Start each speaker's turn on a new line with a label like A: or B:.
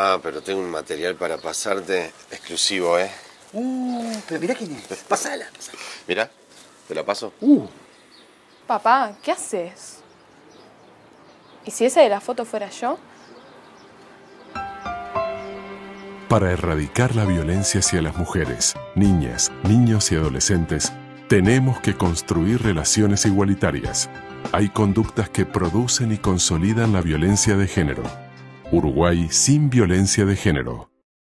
A: Ah, pero tengo un material para pasarte exclusivo, ¿eh?
B: Pero mirá quién es. Pasala.
A: Mirá, te la paso.
C: Papá, ¿qué haces? ¿Y si esa de la foto fuera yo?
D: Para erradicar la violencia hacia las mujeres, niñas, niños y adolescentes, tenemos que construir relaciones igualitarias. Hay conductas que producen y consolidan la violencia de género. Uruguay sin violencia de género.